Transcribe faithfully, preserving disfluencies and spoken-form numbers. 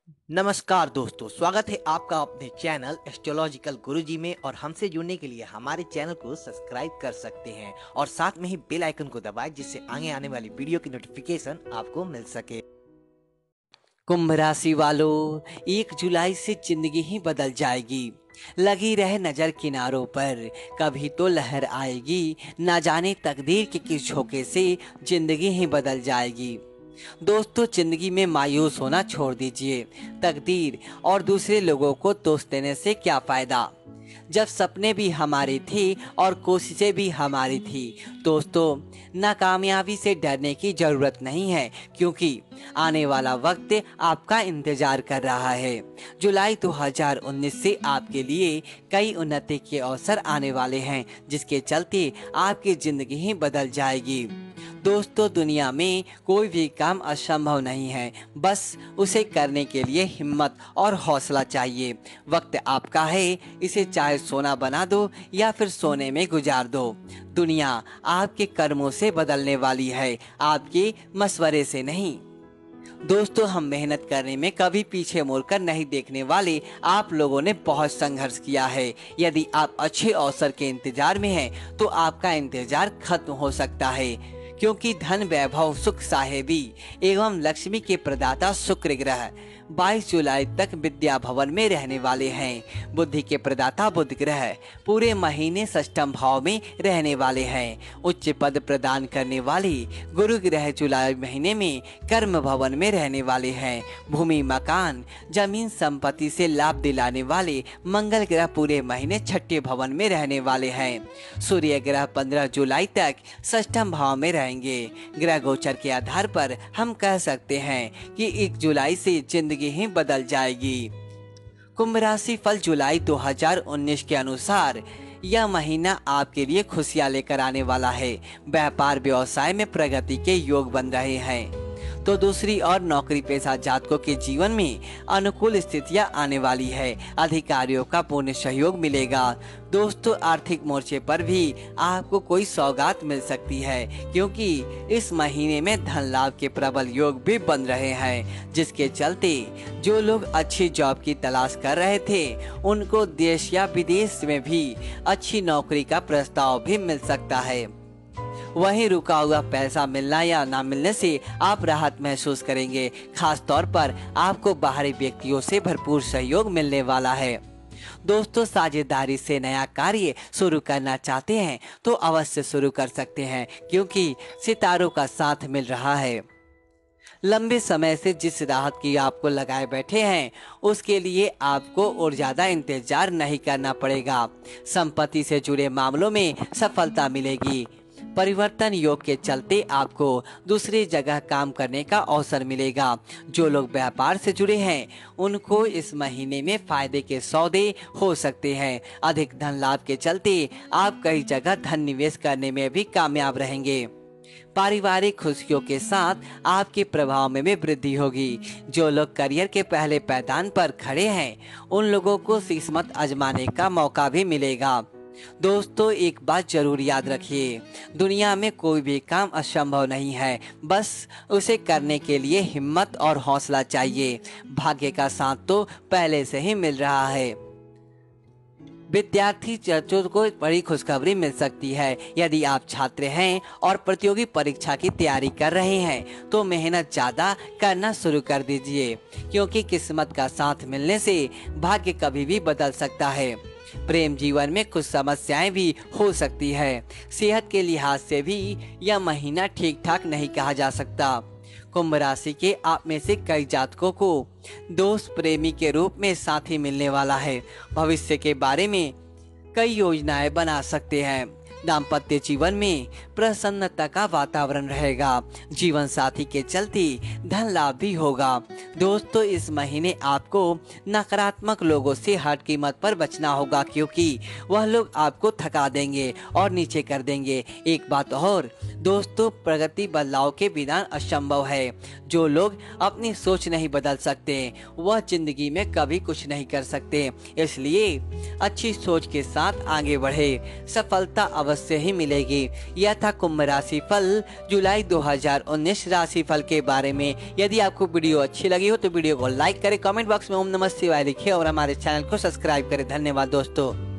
नमस्कार दोस्तों, स्वागत है आपका अपने चैनल एस्ट्रोलॉजिकल गुरुजी में। और हमसे जुड़ने के लिए हमारे चैनल को सब्सक्राइब कर सकते हैं और साथ में ही बेल आइकन को दबाएं, जिससे आगे आने वाली वीडियो की नोटिफिकेशन आपको मिल सके। कुंभ राशि वालों, एक जुलाई से जिंदगी ही बदल जाएगी। लगी रहे नजर किनारों पर, कभी तो लहर आएगी। ना जाने तकदीर के किस झोंके से जिंदगी ही बदल जाएगी। दोस्तों, जिंदगी में मायूस होना छोड़ दीजिए। तकदीर और दूसरे लोगों को दोष देने से क्या फायदा, जब सपने भी हमारे थे और कोशिशें भी हमारी थी। दोस्तों, नाकामयाबी से डरने की जरूरत नहीं है, क्योंकि आने वाला वक्त आपका इंतजार कर रहा है। जुलाई दो हज़ार उन्नीस से आपके लिए कई उन्नति के अवसर आने वाले हैं, जिसके चलते आपकी जिंदगी ही बदल जाएगी। दोस्तों, दुनिया में कोई भी काम असंभव नहीं है, बस उसे करने के लिए हिम्मत और हौसला चाहिए। वक्त आपका है, इसे चाहे सोना बना दो या फिर सोने में गुजार दो। दुनिया आपके कर्मों से बदलने वाली है, आपके मशवरे से नहीं। दोस्तों, हम मेहनत करने में कभी पीछे मुड़कर नहीं देखने वाले। आप लोगों ने बहुत संघर्ष किया है। यदि आप अच्छे अवसर के इंतजार में हैं, तो आपका इंतजार खत्म हो सकता है, क्योंकि धन, वैभव, सुख, साहेबी एवं लक्ष्मी के प्रदाता शुक्र ग्रह बाईस जुलाई तक विद्या भवन में रहने वाले हैं। बुद्धि के प्रदाता बुध ग्रह पूरे महीने षष्ठम भाव में रहने वाले हैं। उच्च पद प्रदान करने वाले गुरु ग्रह जुलाई महीने में कर्म भवन में रहने वाले हैं। भूमि, मकान, जमीन, संपत्ति से लाभ दिलाने वाले मंगल ग्रह पूरे महीने छठे भवन में रहने वाले हैं। सूर्य ग्रह पंद्रह जुलाई तक षष्ठम भाव में रहेंगे। ग्रह गोचर के आधार पर हम कह सकते हैं कि एक जुलाई से जिंदगी ही बदल जाएगी। कुंभ राशि फल जुलाई दो हज़ार उन्नीस के अनुसार यह महीना आपके लिए खुशियां लेकर आने वाला है। व्यापार व्यवसाय में प्रगति के योग बन रहे हैं, तो दूसरी ओर नौकरी पेशा जातकों के जीवन में अनुकूल स्थितियां आने वाली है। अधिकारियों का पूर्ण सहयोग मिलेगा। दोस्तों, आर्थिक मोर्चे पर भी आपको कोई सौगात मिल सकती है, क्योंकि इस महीने में धन लाभ के प्रबल योग भी बन रहे हैं, जिसके चलते जो लोग अच्छी जॉब की तलाश कर रहे थे, उनको देश या विदेश में भी अच्छी नौकरी का प्रस्ताव भी मिल सकता है। वहीं रुका हुआ पैसा मिलना या ना मिलने से आप राहत महसूस करेंगे। खास तौर पर आपको बाहरी व्यक्तियों से भरपूर सहयोग मिलने वाला है। दोस्तों, साझेदारी से नया कार्य शुरू करना चाहते हैं तो अवश्य शुरू कर सकते हैं, क्योंकि सितारों का साथ मिल रहा है। लंबे समय से जिस राहत की आपको लगाए बैठे हैं, उसके लिए आपको और ज्यादा इंतजार नहीं करना पड़ेगा। संपत्ति से जुड़े मामलों में सफलता मिलेगी। परिवर्तन योग के चलते आपको दूसरी जगह काम करने का अवसर मिलेगा। जो लोग व्यापार से जुड़े हैं, उनको इस महीने में फायदे के सौदे हो सकते हैं। अधिक धन लाभ के चलते आप कई जगह धन निवेश करने में भी कामयाब रहेंगे। पारिवारिक खुशियों के साथ आपके प्रभाव में भी वृद्धि होगी। जो लोग करियर के पहले पैदान पर खड़े हैं, उन लोगों को किस्मत आजमाने का मौका भी मिलेगा। दोस्तों, एक बात जरूर याद रखिए, दुनिया में कोई भी काम असंभव नहीं है, बस उसे करने के लिए हिम्मत और हौसला चाहिए। भाग्य का साथ तो पहले से ही मिल रहा है। विद्यार्थी छात्रों को बड़ी खुशखबरी मिल सकती है। यदि आप छात्र हैं और प्रतियोगी परीक्षा की तैयारी कर रहे हैं, तो मेहनत ज्यादा करना शुरू कर दीजिए, क्योंकि किस्मत का साथ मिलने से भाग्य कभी भी बदल सकता है। प्रेम जीवन में कुछ समस्याएं भी हो सकती है। सेहत के लिहाज से भी यह महीना ठीक ठाक नहीं कहा जा सकता। कुंभ राशि के आप में से कई जातकों को दोस्त, प्रेमी के रूप में साथी मिलने वाला है। भविष्य के बारे में कई योजनाएं बना सकते हैं। दाम्पत्य जीवन में प्रसन्नता का वातावरण रहेगा। जीवन साथी के चलते धन लाभ भी होगा। दोस्तों, इस महीने आपको नकारात्मक लोगों से हर कीमत पर बचना होगा, क्योंकि वह लोग आपको थका देंगे और नीचे कर देंगे। एक बात और दोस्तों, प्रगति बदलाव के बिना असंभव है। जो लोग अपनी सोच नहीं बदल सकते, वह जिंदगी में कभी कुछ नहीं कर सकते। इसलिए अच्छी सोच के साथ आगे बढ़े, सफलता अवश्य अवश्य ही मिलेगी। यह था कुंभ राशि फल जुलाई दो हज़ार उन्नीस राशि फल के बारे में। यदि आपको वीडियो अच्छी लगी हो तो वीडियो को लाइक करें, कमेंट बॉक्स में ओम नमः शिवाय लिखें और हमारे चैनल को सब्सक्राइब करें। धन्यवाद दोस्तों।